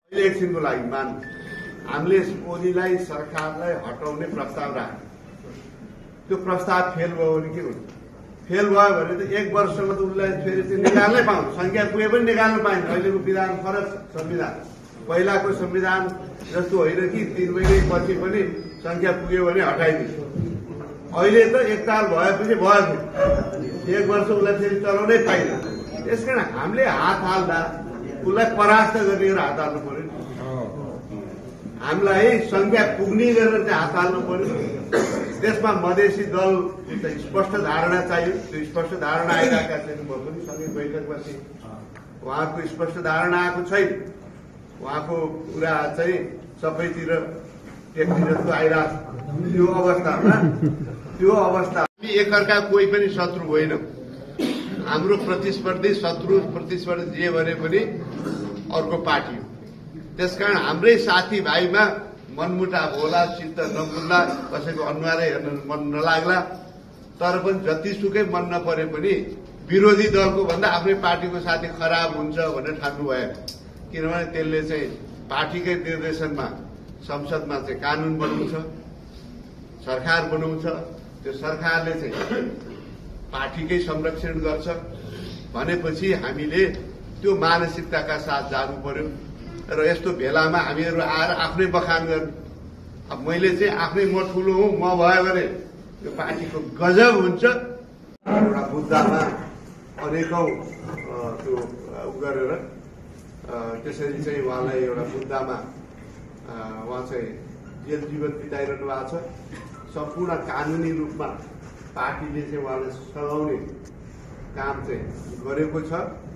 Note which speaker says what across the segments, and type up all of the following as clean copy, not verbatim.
Speaker 1: एकछिनको लागि मान हामीले ओलीलाई सरकारलाई हटाउने प्रस्ताव राख्यो। त्यो प्रस्ताव फेल भयो भने के हुन्छ? फेल भयो भने त 1 वर्षमा त उसलाई फेरि चाहिँ निकाल्नै पाउँछ, संख्या पुगे पनि निकाल्न पाइन्छ। अहिलेको विधान फरक संविधान, पहिलाको संविधान जस्तो होइन कि 3 महिनापछि पनि संख्या पुग्यो भने हटाइदिन्छ। अहिले त एकताल भएपछि भयो, 1 वर्ष उसलाई फेरि चलाउनै पाइन्छ। त्यसकारण हामीले हात हाल्दा उसलाई परास्त गर्ने हात हाल्नु पर्यो। हामीलाई संख्या पुग्ने गरेर चाहिँ हात हाल्नु पर्यो। त्यसमा मधेसी दल स्पष्ट धारणा चाहियो। त्यो स्पष्ट धारणा आइरहेका छैन। म पनि सँगै बैठकमा थिएँ, उहाँको स्पष्ट धारणा आएको छैन। उहाँको कुरा चाहिँ सबैतिर टेक्नी जस्तो आइरहेको छ। त्यो अवस्था हामी एकअर्का कोही पनि शत्रु होइनौँ। हाम्रो प्रतिस्पर्धी शत्रु प्रतिस्पर्धी जे भने पनि अर्को पार्टी हो। त्यसकारण हाम्रै साथीभाइमा मनमुटाव होला, चित्त नबुझ्ला, कसैको अनुहारै हेर्न मन नलाग्ला, तर पनि जतिसुकै मन नपरे पनि विरोधी दलको भन्दा आफ्नै पार्टीको साथी खराब हुन्छ भनेर ठान्नु भयो। किनभने त्यसले चाहिँ पार्टीकै निर्देशनमा संसदमा चाहिँ कानून बनाउँछ, सरकार बनाउँछ। त्यो सरकारले चाहिँ पार्टीकै संरक्षण गर्छ भनेपछि हामीले त्यो मानसिकताका साथ जानु पर्यो। र यस्तो भेलामा हामीहरू आएर आफ्नै बखान गर्नु, अब मैले चाहिँ आफ्नै म ठुलो हुँ, म भयो भने यो पार्टीको गजब हुन्छ। एउटा मुद्दामा अनेकौं त्यो गरेर त्यसरी चाहिँ उहाँलाई एउटा मुद्दामा उहाँ चाहिँ जेल जीवन बिताइरहनु भएको छ। सम्पूर्ण कानूनी रूपमा पार्टीले चाहिँ उहाँलाई सघाउने काम चाहिँ गरेको छ।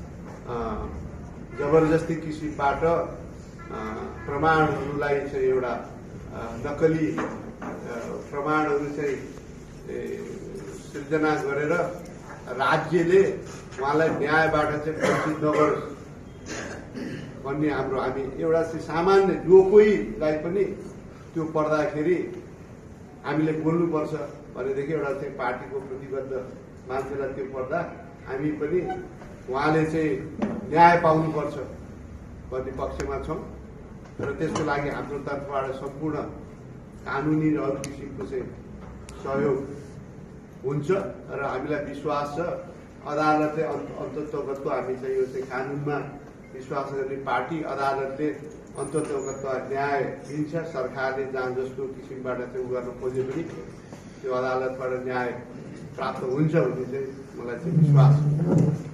Speaker 1: जबरजस्ती किसिमबाट प्रमाणहरूलाई चाहिँ एउटा नक्कली प्रमाणहरू चाहिँ सृजना गरेर राज्यले उहाँलाई न्यायबाट चाहिँ वञ्चित नगरोस् भन्ने हामी एउटा चाहिँ सामान्य जो कोहीलाई पनि त्यो पर्दाखेरि हामीले बोल्नुपर्छ भनेदेखि एउटा चाहिँ पार्टीको प्रतिबद्ध मान्छेलाई त्यो पर्दा हामी पनि उहाँले चाहिँ न्याय पाउनुपर्छ भन्ने पक्षमा छौं। र त्यसको लागि हाम्रो तर्फबाट सम्पूर्ण कानूनी र अरू किसिमको चाहिँ सहयोग हुन्छ र हामीलाई विश्वास छ अदालतले अन्ततोगतको हामी चाहिँ यो चाहिँ कानूनमा विश्वास गर्ने पार्टी, अदालतले अन्ततोगतको न्याय दिन्छ। सरकारले जहाँ जस्तो किसिमबाट चाहिँ गर्न खोजे पनि त्यो अदालतबाट न्याय प्राप्त हुन्छ भन्ने चाहिँ मलाई चाहिँ विश्वास छ।